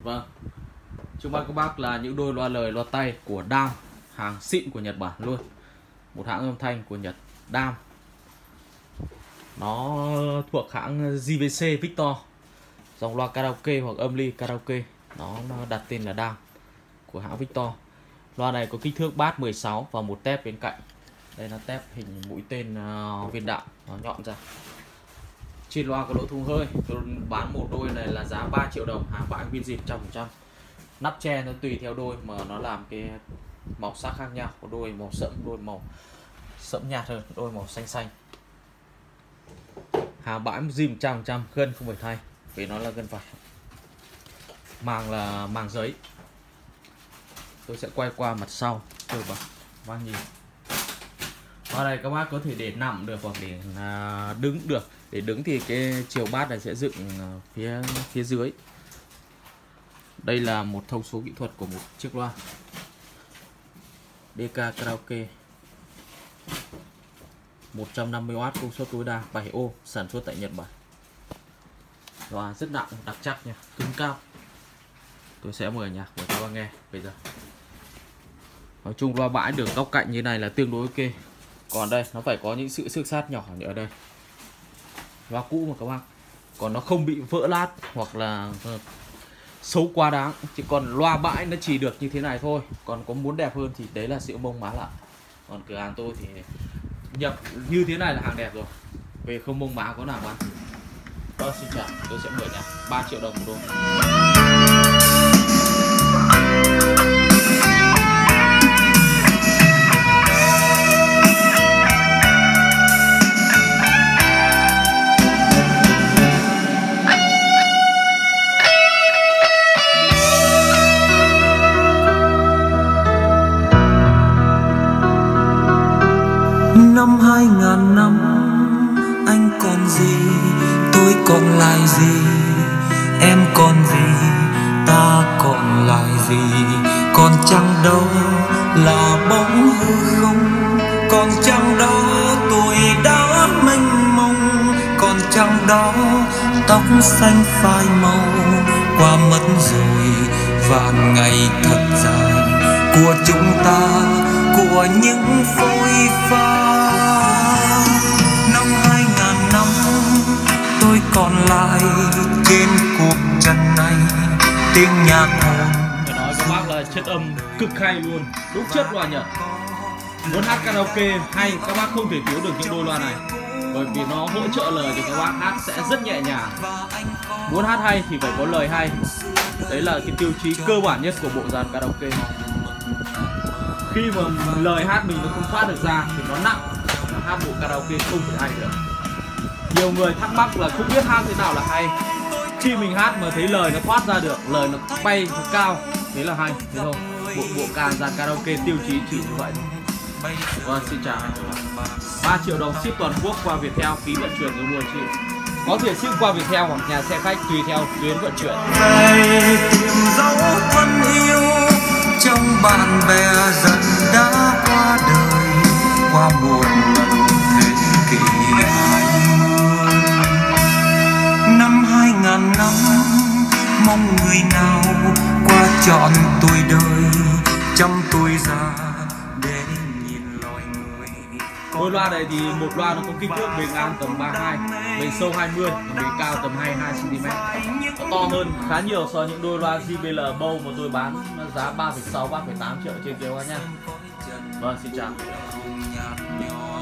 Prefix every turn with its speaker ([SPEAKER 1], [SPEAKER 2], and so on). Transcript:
[SPEAKER 1] Vâng, trước mắt các bác là những đôi loa lời loa tay của Dam, hàng xịn của Nhật Bản luôn. Một hãng âm thanh của Nhật, Dam. Nó thuộc hãng JVC Victor, dòng loa karaoke hoặc âm ly karaoke. Nó đặt tên là Dam của hãng Victor. Loa này có kích thước bass 16 và một tép bên cạnh. Đây là tép hình mũi tên viên đạn, nó nhọn ra. Trên loa có lỗ thùng hơi. Tôi bán một đôi này là giá 3 triệu đồng, hàng bãi nguyên dịp 100%. Nắp che nó tùy theo đôi mà nó làm cái màu sắc khác nhau. Có đôi màu sẫm, đôi màu sẫm nhạt hơn, đôi màu xanh xanh. Hàng bãi zin 100%, gân không phải thay vì nó là gân vải. Màng là màng giấy. Tôi sẽ quay qua mặt sau cho bác nhìn. Ở đây các bác có thể để nằm được hoặc để đứng được. Để đứng thì cái chiều bát này sẽ dựng phía dưới. Đây là một thông số kỹ thuật của một chiếc loa DK Karaoke 150W, công suất tối đa 7 ohm, sản xuất tại Nhật Bản. Loa rất nặng, đặc chắc nha, cứng cao. Tôi sẽ mở nhạc để các bác nghe bây giờ. Nói chung loa bãi đường góc cạnh như này là tương đối ok. Còn đây nó phải có những sự xước sát nhỏ ở đây. Loa cũ mà các bác, còn nó không bị vỡ lát hoặc là xấu quá đáng. Chỉ còn loa bãi nó chỉ được như thế này thôi. Còn có muốn đẹp hơn thì đấy là sự mông má lại. Còn cửa hàng tôi thì nhập như thế này là hàng đẹp rồi, về không mông má có nào bán. Vâng, xin chào, tôi sẽ mở nhạc 3 triệu đồng một đôi.
[SPEAKER 2] Năm 2000 năm anh còn gì, tôi còn lại gì, em còn gì, ta còn lại gì. Còn chăng đó là bóng hư không, còn chăng đó tuổi đã mênh mông, còn chăng đó tóc xanh phai màu. Qua mất rồi vạn ngày thật dài của chúng ta, của những phôi pha. Năm 2000 năm tôi còn lại trên cuộc trần này, tiếng nhạc hồn.
[SPEAKER 1] Phải nói các bác là chất âm cực hay luôn, đúng chất loa Nhật. Muốn hát karaoke hay các bác không thể thiếu được những đôi loa này, bởi vì nó hỗ trợ lời thì các bác hát sẽ rất nhẹ nhàng. Muốn hát hay thì phải có lời hay. Đấy là cái tiêu chí cơ bản nhất của bộ dàn karaoke. Khi mà lời hát mình nó không thoát được ra thì nó nặng, hát bộ karaoke không thể hay được. Nhiều người thắc mắc là không biết hát thế nào là hay. Khi mình hát mà thấy lời nó thoát ra được, lời nó bay nó cao, thế là hay, thấy không? Bộ dàn karaoke tiêu chí chỉ như vậy. Vâng, xin chào. 3 triệu đồng ship toàn quốc qua Viettel, phí vận chuyển người mua chịu. Có thể ship qua Viettel hoặc nhà xe khách tùy theo tuyến vận chuyển.
[SPEAKER 2] Về tìm dấu thân yêu trong bạn bè dần đã qua đời, qua một lần thế kỷ 20. Năm 2000 năm mong người nào qua trọn tuổi đời, trăm tuổi già để nhìn loài người.
[SPEAKER 1] Đôi loa này thì một loa nó có kích thước bề ngang tầm 32, bề sâu 20, bề cao tầm 22 cm. Nó to hơn khá nhiều so với những đôi loa JBL Bow mà tôi bán giá 3,6, 3,8 triệu trên kia các nha. Vâng, xin chào.